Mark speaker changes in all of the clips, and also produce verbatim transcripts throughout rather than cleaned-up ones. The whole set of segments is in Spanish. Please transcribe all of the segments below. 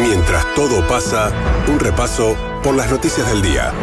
Speaker 1: Mientras todo pasa, un repaso por las noticias del día.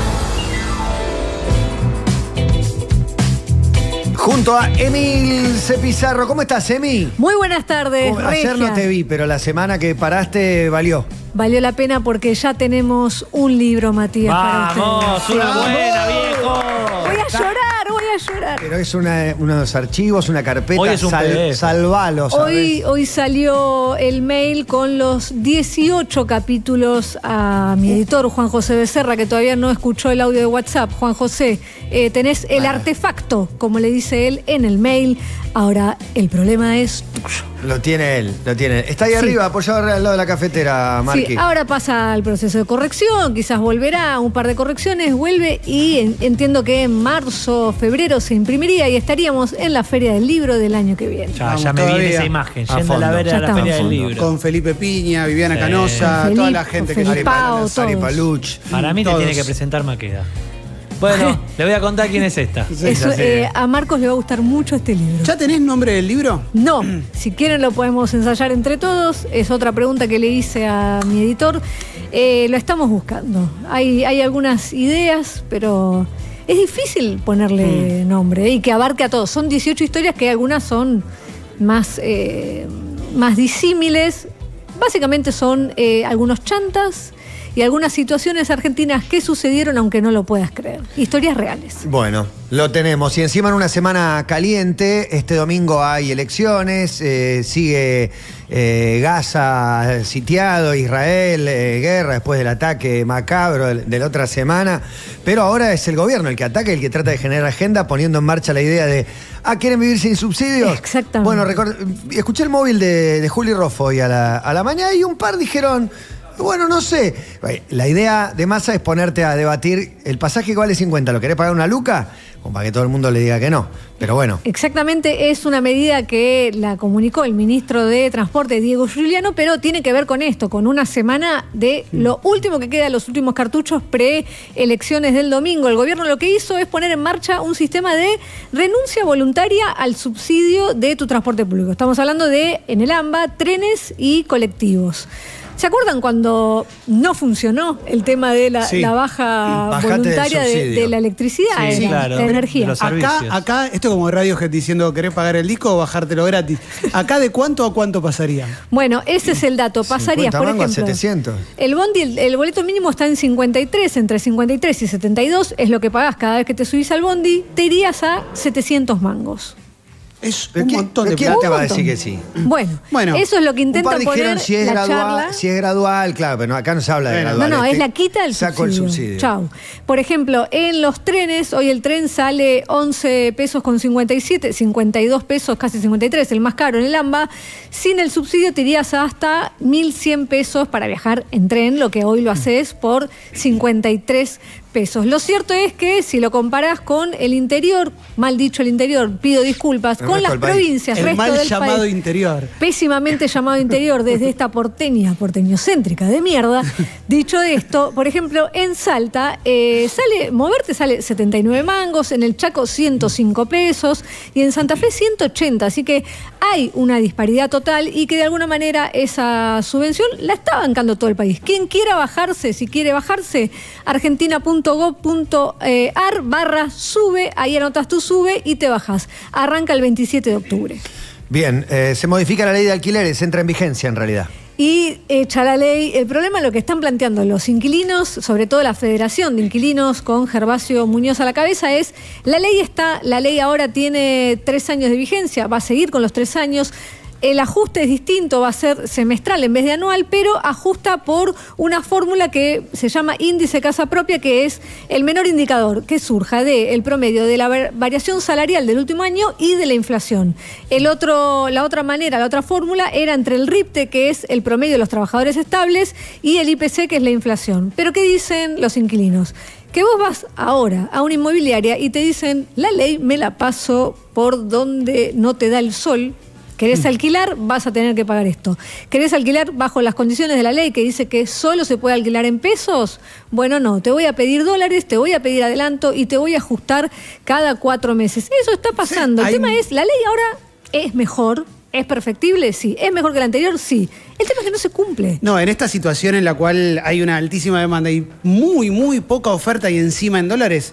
Speaker 2: Junto a Emil C. Pizarro. ¿Cómo estás, Emi?
Speaker 3: Muy buenas tardes,
Speaker 2: Como, ayer no te vi, pero la semana que paraste valió.
Speaker 3: Valió la pena porque ya tenemos un libro, Matías, para ustedes.
Speaker 4: ¡Vamos! ¡Una
Speaker 3: Sí.
Speaker 4: buena, viejo!
Speaker 3: Voy a llorar, voy a llorar.
Speaker 2: Pero es una, unos archivos, una carpeta.
Speaker 4: Hoy es un
Speaker 2: sal,
Speaker 4: P D F.
Speaker 2: Salvalos.
Speaker 3: Hoy, hoy salió el mail con los dieciocho capítulos a mi editor, Juan José Becerra, que todavía no escuchó el audio de WhatsApp. Juan José, eh, tenés el
Speaker 2: Ah.
Speaker 3: artefacto, como le dice él, en el mail. Ahora, el problema es tuyo.
Speaker 2: Lo tiene él, lo tiene él. Está ahí
Speaker 3: Sí.
Speaker 2: arriba, apoyado al lado de la cafetera, Marqui.
Speaker 3: Sí, ahora pasa el proceso de corrección, quizás volverá, un par de correcciones, vuelve y en- entiendo que en marzo, febrero se imprimiría y estaríamos en la Feria del Libro del año que viene.
Speaker 4: Ya,
Speaker 5: Vamos
Speaker 4: ya me viene
Speaker 5: todavía.
Speaker 4: esa imagen,
Speaker 2: A
Speaker 4: yendo a la,
Speaker 2: fondo.
Speaker 4: ver,
Speaker 3: Ya
Speaker 4: a la
Speaker 3: estamos.
Speaker 4: Feria
Speaker 3: A
Speaker 4: del
Speaker 3: fondo.
Speaker 4: Libro.
Speaker 5: Con Felipe Piña, Viviana
Speaker 4: Sí.
Speaker 5: Canosa,
Speaker 3: Con
Speaker 5: toda
Speaker 3: Felipe,
Speaker 5: la gente
Speaker 3: con
Speaker 5: que
Speaker 3: Felipe. Pau,
Speaker 2: Sari
Speaker 3: todos.
Speaker 2: Paluch.
Speaker 4: Para mí te
Speaker 5: Todos.
Speaker 4: tiene que presentar Maqueda. Bueno, le voy a contar quién es esta.
Speaker 5: Sí.
Speaker 3: Eso,
Speaker 4: así.
Speaker 3: eh, a Marcos le va a gustar mucho este libro.
Speaker 5: ¿Ya tenés nombre del libro?
Speaker 3: No, si quieren lo podemos ensayar entre todos. Es otra pregunta que le hice a mi editor. Eh, lo estamos buscando. Hay, hay algunas ideas, pero es difícil ponerle nombre y que abarque a todos. Son dieciocho historias que algunas son más, eh, más disímiles. Básicamente son eh, algunos chantas y algunas situaciones argentinas que sucedieron aunque no lo puedas creer. Historias reales.
Speaker 2: Bueno, lo tenemos. Y encima en una semana caliente, este domingo hay elecciones, eh, sigue eh, Gaza sitiado, Israel, eh, guerra después del ataque macabro de, de la otra semana. Pero ahora es el gobierno el que ataca y el que trata de generar agenda, poniendo en marcha la idea de, ah, ¿quieren vivir sin subsidios?
Speaker 3: Exactamente.
Speaker 2: Bueno, record- escuché el móvil de, de Juli Roffo hoy a la, a la mañana y un par dijeron... Bueno, no sé. La idea de Massa es ponerte a debatir el pasaje que vale cincuenta. ¿Lo querés pagar una luca? Como para que todo el mundo le diga que no. Pero bueno.
Speaker 3: Exactamente, es una medida que la comunicó el ministro de Transporte, Diego Giuliano, pero tiene que ver con esto, con una semana de lo último que queda, los últimos cartuchos pre-elecciones del domingo. El gobierno lo que hizo es poner en marcha un sistema de renuncia voluntaria al subsidio de tu transporte público. Estamos hablando de, en el AMBA, trenes y colectivos. ¿Se acuerdan cuando no funcionó el tema de la,
Speaker 5: Sí.
Speaker 3: la baja
Speaker 2: Bajate del
Speaker 3: voluntaria de,
Speaker 2: subsidio.
Speaker 3: de la electricidad,
Speaker 4: Sí,
Speaker 3: de la-
Speaker 4: claro,
Speaker 3: de la
Speaker 4: de
Speaker 3: energía?
Speaker 4: los-
Speaker 5: Acá,
Speaker 4: Servicios.
Speaker 5: acá, esto como Radiohead diciendo, ¿querés pagar el disco o bajártelo gratis? ¿Acá de cuánto a cuánto pasaría?
Speaker 3: Bueno, ese es el dato. Pasarías,
Speaker 2: cincuenta
Speaker 3: por
Speaker 2: mangos a
Speaker 3: ejemplo,
Speaker 2: setecientos.
Speaker 3: el bondi, el, el boleto mínimo está en cincuenta y tres, entre cincuenta y tres y setenta y dos, es lo que pagás cada vez que te subís al bondi, te irías a setecientos mangos.
Speaker 5: Es
Speaker 2: ¿Pero
Speaker 5: un
Speaker 2: quién-
Speaker 5: montón de
Speaker 2: pero quién
Speaker 5: plata.
Speaker 2: te va a
Speaker 3: Un
Speaker 2: decir
Speaker 3: montón.
Speaker 2: que sí?
Speaker 3: Bueno,
Speaker 5: Bueno,
Speaker 3: eso es lo que
Speaker 2: Un
Speaker 3: intenta
Speaker 2: par dijeron
Speaker 3: poner
Speaker 2: si es,
Speaker 3: la
Speaker 2: gradual,
Speaker 3: charla.
Speaker 2: si es gradual, claro, pero no, acá no se habla de
Speaker 5: Bueno.
Speaker 2: gradual.
Speaker 3: No, no,
Speaker 2: este,
Speaker 3: es la quita del subsidio.
Speaker 2: Saco el subsidio.
Speaker 3: Chau. Por ejemplo, en los trenes, hoy el tren sale once pesos con cincuenta y siete, cincuenta y dos pesos, casi cincuenta y tres, el más caro en el AMBA. Sin el subsidio te irías hasta mil cien pesos para viajar en tren, lo que hoy lo haces por cincuenta y tres pesos. Lo cierto es que si lo comparás con el interior, mal dicho el interior, pido disculpas,
Speaker 2: El
Speaker 3: con
Speaker 2: resto
Speaker 3: las
Speaker 2: del país.
Speaker 3: provincias,
Speaker 5: El
Speaker 3: resto
Speaker 5: mal
Speaker 3: del
Speaker 5: llamado
Speaker 3: país,
Speaker 5: interior.
Speaker 3: pésimamente llamado interior desde esta porteña, porteñocéntrica de mierda. Dicho esto, por ejemplo, en Salta, eh, sale, moverte sale setenta y nueve mangos, en el Chaco ciento cinco pesos y en Santa Fe ciento ochenta. Así que hay una disparidad total y que de alguna manera esa subvención la está bancando todo el país. Quien quiera bajarse, si quiere bajarse, argentina punto gov punto ar barra sube, ahí anotas tu sube y te bajas. Arranca el veintisiete de octubre.
Speaker 2: Bien, eh, se modifica la ley de alquileres, entra en vigencia en realidad.
Speaker 3: Y echa la ley. El problema es lo que están planteando los inquilinos, sobre todo la Federación de Inquilinos con Gervasio Muñoz a la cabeza, es la ley está, la ley ahora tiene tres años de vigencia, va a seguir con los tres años. El ajuste es distinto, va a ser semestral en vez de anual, pero ajusta por una fórmula que se llama índice casa propia, que es el menor indicador que surja del promedio de la variación salarial del último año y de la inflación. El otro, la otra manera, la otra fórmula era entre el RIPTE, que es el promedio de los trabajadores estables, y el I P C, que es la inflación. Pero ¿qué dicen los inquilinos? Que vos vas ahora a una inmobiliaria y te dicen, la ley me la paso por donde no te da el sol. ¿Querés alquilar? Vas a tener que pagar esto. ¿Querés alquilar bajo las condiciones de la ley que dice que solo se puede alquilar en pesos? Bueno, no, te voy a pedir dólares, te voy a pedir adelanto y te voy a ajustar cada cuatro meses. Eso está pasando.
Speaker 5: Sí, hay...
Speaker 3: El tema es, la ley ahora es mejor, ¿Es perfectible? Sí. ¿Es mejor que el anterior? Sí. El tema es que no se cumple.
Speaker 5: No, en esta situación en la cual hay una altísima demanda y muy, muy poca oferta y encima en dólares,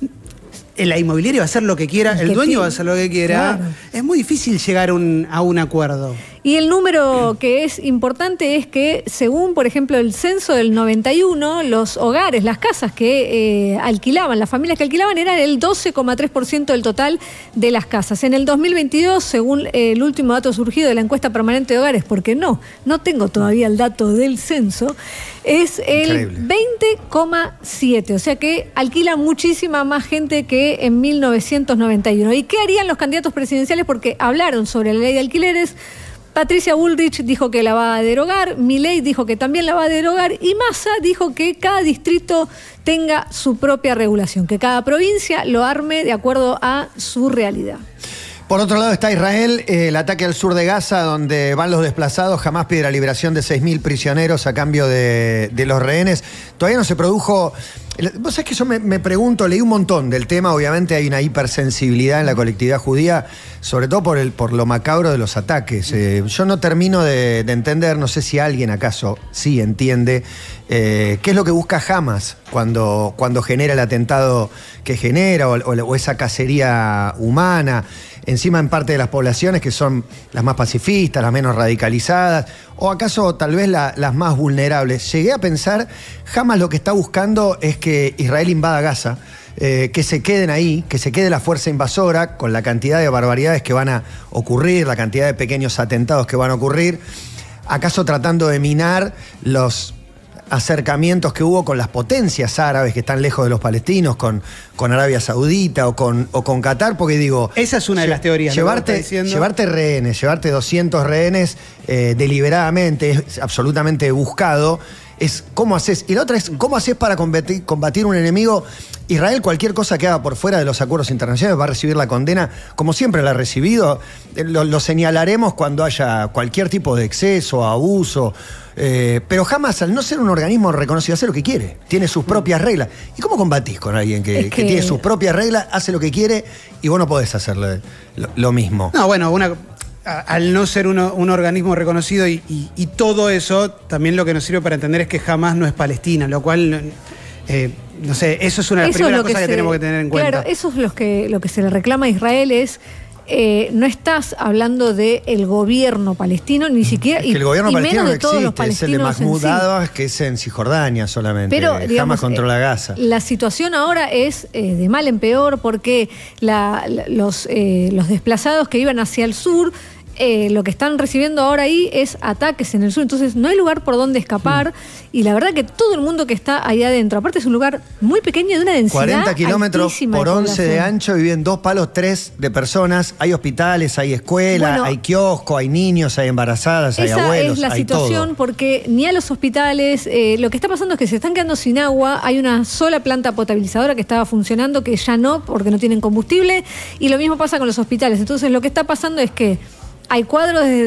Speaker 5: la inmobiliaria va a hacer lo que quiera, el dueño va a hacer lo que quiera. Claro. Es muy difícil llegar un, a un acuerdo.
Speaker 3: Y el número que es importante es que, según, por ejemplo, el censo del noventa y uno, los hogares, las casas que eh, alquilaban, las familias que alquilaban, eran el doce coma tres por ciento del total de las casas. En el dos mil veintidós, según eh, el último dato surgido de la encuesta permanente de hogares, porque no, no tengo todavía el dato del censo, es el veinte coma siete. O sea que alquila muchísima más gente que en mil novecientos noventa y uno. ¿Y qué harían los candidatos presidenciales? Porque hablaron sobre la ley de alquileres. Patricia Bullrich dijo que la va a derogar, Milei dijo que también la va a derogar y Massa dijo que cada distrito tenga su propia regulación, que cada provincia lo arme de acuerdo a su realidad.
Speaker 2: Por otro lado está Israel, eh, el ataque al sur de Gaza, donde van los desplazados. Jamás pide la liberación de seis mil prisioneros a cambio de, de los rehenes. Todavía no se produjo... Vos sabés que yo me, me pregunto, leí un montón del tema, obviamente hay una hipersensibilidad en la colectividad judía, sobre todo por, el, por lo macabro de los ataques. Eh, yo no termino de, de entender, no sé si alguien acaso sí entiende, eh, qué es lo que busca Hamas cuando, cuando genera el atentado que genera, o, o, o esa cacería humana, encima en parte de las poblaciones que son las más pacifistas, las menos radicalizadas, o acaso tal vez la, las más vulnerables. Llegué a pensar, Hamas lo que está buscando es que Israel invada Gaza, eh, que se queden ahí, que se quede la fuerza invasora con la cantidad de barbaridades que van a ocurrir, la cantidad de pequeños atentados que van a ocurrir, acaso tratando de minar los acercamientos que hubo con las potencias árabes que están lejos de los palestinos, con, con Arabia Saudita o con, o con Qatar, porque digo...
Speaker 5: Esa es una de las teorías.
Speaker 2: Llevarte, llevarte rehenes, llevarte doscientos rehenes eh, deliberadamente, es absolutamente buscado, es cómo haces. Y la otra es cómo haces para combatir, combatir un enemigo. Israel, cualquier cosa que haga por fuera de los acuerdos internacionales va a recibir la condena, como siempre la ha recibido. Lo, lo señalaremos cuando haya cualquier tipo de exceso, abuso. Eh, pero jamás, al no ser un organismo reconocido, hace lo que quiere. Tiene sus propias reglas. ¿Y cómo combatís con alguien que, es que... que tiene sus propias reglas, hace lo que quiere y vos no podés hacerle lo, lo mismo?
Speaker 5: No, bueno, una... Al no ser uno, un organismo reconocido y, y, y todo eso, también lo que nos sirve para entender es que jamás no es Palestina, lo cual, eh, no sé, eso es una de las primeras cosas que, que se, tenemos que tener en cuenta.
Speaker 3: Claro, eso es lo que, lo que se le reclama a Israel es, eh, no estás hablando del gobierno palestino, ni siquiera,
Speaker 2: es que el gobierno
Speaker 3: y,
Speaker 2: palestino
Speaker 3: y menos
Speaker 2: no
Speaker 3: de todos
Speaker 2: existe,
Speaker 3: los palestinos
Speaker 2: es el de Mahmoud
Speaker 3: sí.
Speaker 2: Abbas, que es en Cisjordania solamente,
Speaker 3: pero digamos,
Speaker 2: jamás controla Gaza.
Speaker 3: La situación ahora es eh, de mal en peor porque la, la, los, eh, los desplazados que iban hacia el sur, Eh, lo que están recibiendo ahora ahí es ataques en el sur, entonces no hay lugar por donde escapar mm. y la verdad que todo el mundo que está ahí adentro, aparte es un lugar muy pequeño de una densidad
Speaker 2: cuarenta kilómetros por
Speaker 3: de
Speaker 2: once de ancho, viven dos palos, tres de personas, hay hospitales, hay escuelas, bueno, hay kiosco, hay niños, hay embarazadas, hay abuelos,
Speaker 3: esa es la
Speaker 2: hay
Speaker 3: situación
Speaker 2: todo.
Speaker 3: Porque ni a los hospitales, eh, lo que está pasando es que se están quedando sin agua, hay una sola planta potabilizadora que estaba funcionando, que ya no, porque no tienen combustible, y lo mismo pasa con los hospitales, entonces lo que está pasando es que hay cuadros de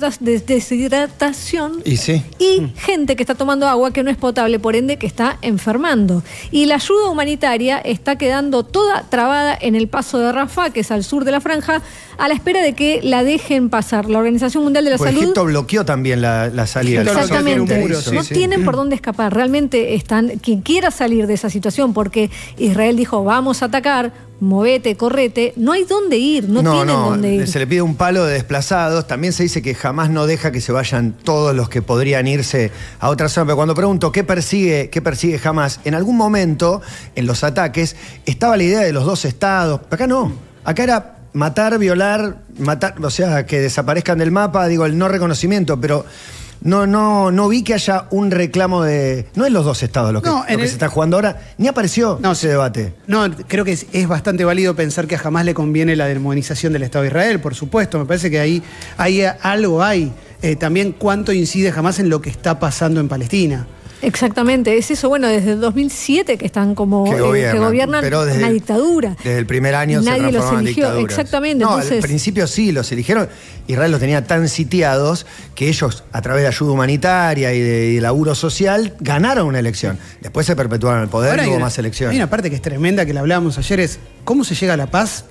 Speaker 3: deshidratación
Speaker 2: y, sí.
Speaker 3: y mm. gente que está tomando agua que no es potable, por ende que está enfermando. Y la ayuda humanitaria está quedando toda trabada en el paso de Rafah, que es al sur de la franja, a la espera de que la dejen pasar. La Organización Mundial de la
Speaker 2: pues
Speaker 3: Salud...
Speaker 2: Egipto bloqueó también la, la salida.
Speaker 3: Exactamente.
Speaker 5: Muro, sí,
Speaker 3: no
Speaker 5: sí.
Speaker 3: tienen por dónde escapar. Realmente están... Quien quiera salir de esa situación, porque Israel dijo, vamos a atacar, movete, correte, no hay dónde ir, no,
Speaker 2: no
Speaker 3: tienen
Speaker 2: no,
Speaker 3: dónde ir.
Speaker 2: Se le pide un palo de desplazados. También se dice que jamás no deja que se vayan todos los que podrían irse a otra zona. Pero cuando pregunto qué persigue, qué persigue jamás, en algún momento, en los ataques, estaba la idea de los dos estados. Acá no. Acá era matar, violar, matar, o sea, que desaparezcan del mapa, digo, el no reconocimiento, pero... No, no, no vi que haya un reclamo de... No es los dos estados lo que,
Speaker 5: no,
Speaker 2: lo que
Speaker 5: el...
Speaker 2: se está jugando ahora, ni apareció
Speaker 5: no,
Speaker 2: ese debate.
Speaker 5: No, creo que es, es bastante válido pensar que a jamás le conviene la demonización del Estado de Israel, por supuesto. Me parece que ahí, ahí algo hay. Eh, también cuánto incide jamás en lo que está pasando en Palestina.
Speaker 3: Exactamente, es eso, bueno, desde el dos mil siete que están como,
Speaker 2: que gobiernan,
Speaker 3: eh, que gobiernan
Speaker 2: pero desde,
Speaker 3: una dictadura.
Speaker 2: Desde el primer año
Speaker 3: nadie
Speaker 2: se
Speaker 3: los
Speaker 2: transformaron en
Speaker 3: eligió,
Speaker 2: dictaduras.
Speaker 3: exactamente.
Speaker 2: No,
Speaker 3: entonces...
Speaker 2: al principio sí, los eligieron. Israel los tenía tan sitiados que ellos, a través de ayuda humanitaria y de, y de laburo social, ganaron una elección. Después se perpetuaron el poder y hubo
Speaker 5: una,
Speaker 2: más elecciones.
Speaker 5: Hay una parte que es tremenda, que la hablábamos ayer, es cómo se llega a la paz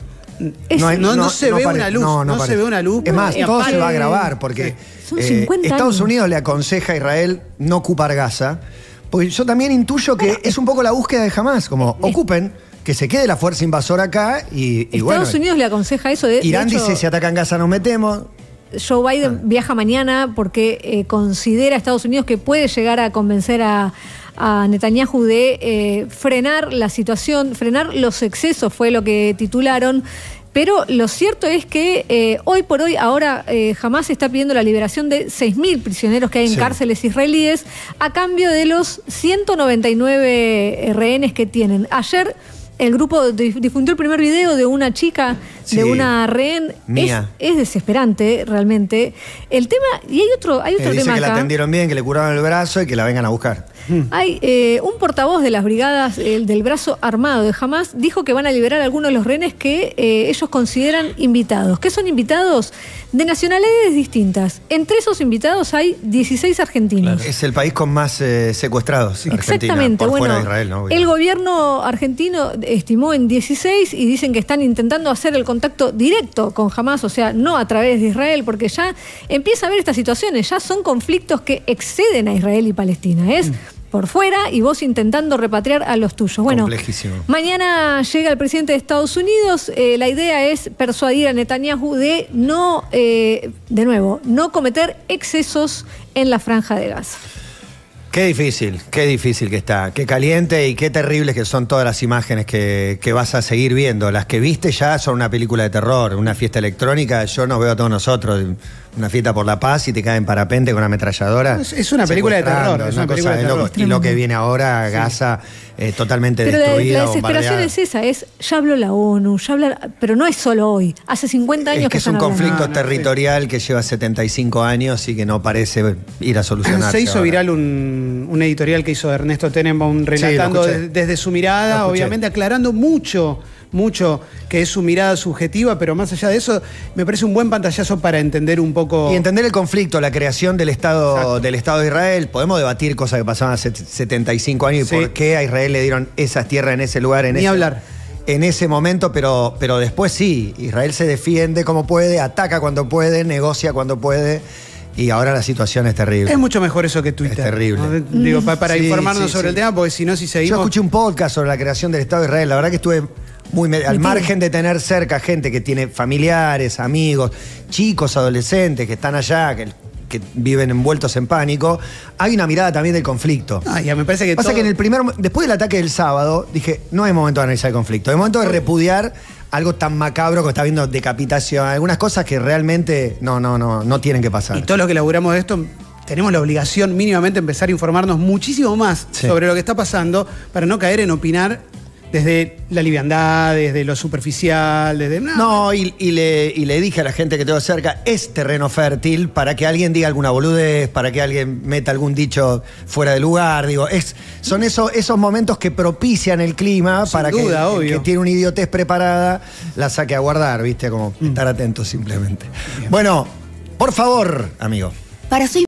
Speaker 3: Es-
Speaker 5: No, no, no se ve
Speaker 2: pare-
Speaker 5: una luz, no se
Speaker 2: parece.
Speaker 5: ve una luz.
Speaker 2: Es más,
Speaker 5: Y
Speaker 2: todo
Speaker 5: aparte-
Speaker 2: se va a grabar porque
Speaker 3: Son
Speaker 2: eh,
Speaker 3: cincuenta
Speaker 2: Estados
Speaker 3: años.
Speaker 2: Unidos le aconseja a Israel no ocupar Gaza. Porque yo también intuyo que es un poco la búsqueda de Hamás, como ocupen, que se quede la fuerza invasora acá y, y
Speaker 3: Estados
Speaker 2: bueno.
Speaker 3: Unidos le aconseja eso. De, de
Speaker 2: Irán
Speaker 3: hecho,
Speaker 2: dice, si atacan Gaza nos metemos.
Speaker 3: Joe Biden viaja mañana porque eh, considera a Estados Unidos que puede llegar a convencer a, a Netanyahu de eh, frenar la situación, frenar los excesos, fue lo que titularon. Pero lo cierto es que eh, hoy por hoy, ahora eh, Hamás está pidiendo la liberación de seis mil prisioneros que hay en
Speaker 2: Sí.
Speaker 3: cárceles israelíes a cambio de los ciento noventa y nueve rehenes que tienen. Ayer el grupo dif- difundió el primer video de una chica,
Speaker 2: Sí.
Speaker 3: de una rehén.
Speaker 2: Mía.
Speaker 3: Es, es desesperante, realmente. El tema, y hay otro, hay
Speaker 2: Que
Speaker 3: otro
Speaker 2: dice
Speaker 3: tema
Speaker 2: que la
Speaker 3: acá.
Speaker 2: atendieron bien, que le curaron el brazo y que la vengan a buscar.
Speaker 3: Hay eh, un portavoz de las brigadas el del brazo armado de Hamás dijo que van a liberar a algunos de los rehenes que eh, ellos consideran invitados. ¿Qué son invitados? De nacionalidades distintas. Entre esos invitados hay dieciséis argentinos.
Speaker 2: Es el país con más eh, secuestrados. Argentina,
Speaker 3: Exactamente,
Speaker 2: por
Speaker 3: bueno,
Speaker 2: fuera de Israel, ¿no?
Speaker 3: el gobierno argentino estimó en dieciséis y dicen que están intentando hacer el contacto directo con Hamás, o sea, no a través de Israel, porque ya empieza a haber estas situaciones, ya son conflictos que exceden a Israel y Palestina, es por fuera y vos intentando repatriar a los tuyos. Bueno,
Speaker 2: Complejísimo.
Speaker 3: mañana llega el presidente de Estados Unidos, eh, la idea es persuadir a Netanyahu de no, eh, de nuevo, no cometer excesos en la franja de Gaza.
Speaker 2: Qué difícil, qué difícil que está, qué caliente y qué terribles que son todas las imágenes que, que vas a seguir viendo. Las que viste ya son una película de terror, una fiesta electrónica, yo nos veo a todos nosotros, una fiesta por la paz y te caen en parapente con una ametralladora.
Speaker 5: Es- es una película de terror,
Speaker 2: secuestrando,
Speaker 5: es
Speaker 2: una
Speaker 5: una
Speaker 2: cosa
Speaker 5: película de
Speaker 2: de
Speaker 5: terror.
Speaker 2: locos. Y lo que viene ahora, Gaza, eh, totalmente
Speaker 3: Pero la,
Speaker 2: destruida,
Speaker 3: la desesperación
Speaker 2: bombardeada.
Speaker 3: es esa, es ya habló la ONU, ya habla, pero no es solo hoy, hace cincuenta años
Speaker 2: Es que es
Speaker 3: están
Speaker 2: un
Speaker 3: hablando.
Speaker 2: conflicto
Speaker 5: No, no,
Speaker 2: territorial que lleva setenta y cinco años y que no parece ir a solucionarse.
Speaker 5: Se hizo
Speaker 2: ahora.
Speaker 5: viral un, un editorial que hizo Ernesto Tenenbaum relatando
Speaker 2: escuché.
Speaker 5: de- desde su
Speaker 2: Lo
Speaker 5: mirada,
Speaker 2: escuché.
Speaker 5: obviamente aclarando mucho, mucho que es su mirada subjetiva, pero más allá de eso, me parece un buen pantallazo para entender un poco.
Speaker 2: Y entender el conflicto, la creación del Estado,
Speaker 5: Exacto.
Speaker 2: del Estado de Israel. Podemos debatir cosas que pasaban hace setenta y cinco años
Speaker 5: Sí.
Speaker 2: y por qué a Israel le dieron esas tierras en ese lugar, en
Speaker 5: Ni
Speaker 2: ese,
Speaker 5: hablar.
Speaker 2: en ese momento, pero, pero después sí, Israel se defiende como puede, ataca cuando puede, negocia cuando puede. Y ahora la situación es terrible.
Speaker 5: Es mucho mejor eso que Twitter.
Speaker 2: Es terrible.
Speaker 5: ¿no? Digo, pa- para
Speaker 2: Sí,
Speaker 5: informarnos
Speaker 2: sí,
Speaker 5: sobre
Speaker 2: sí.
Speaker 5: el tema, porque si no, si
Speaker 2: Yo
Speaker 5: seguimos.
Speaker 2: escuché un podcast sobre la creación del Estado de Israel. La verdad que estuve muy me- al
Speaker 3: Metido.
Speaker 2: margen de tener cerca gente que tiene familiares, amigos, chicos, adolescentes que están allá, que, que viven envueltos en pánico. Hay una mirada también del conflicto.
Speaker 5: Ah, ya me parece que
Speaker 2: Pasa
Speaker 5: todo-
Speaker 2: que en el primer, después del ataque del sábado, dije, no es momento de analizar el conflicto, es momento de repudiar algo tan macabro que está viendo decapitación, algunas cosas que realmente no, no, no, no tienen que pasar.
Speaker 5: Y todos los que laburamos de esto tenemos la obligación mínimamente de empezar a informarnos muchísimo más
Speaker 2: Sí.
Speaker 5: sobre lo que está pasando para no caer en opinar desde la liviandad, desde lo superficial, desde...
Speaker 2: No, y, y le, y le dije a la gente que tengo cerca, es terreno fértil para que alguien diga alguna boludez, para que alguien meta algún dicho fuera de lugar. Digo, es, son esos, esos momentos que propician el clima
Speaker 5: Sin
Speaker 2: para que
Speaker 5: duda,
Speaker 2: el
Speaker 5: obvio.
Speaker 2: que tiene una idiotez preparada la saque a guardar, ¿viste? Como estar atento simplemente. Bueno, por favor, amigo.
Speaker 6: Para soy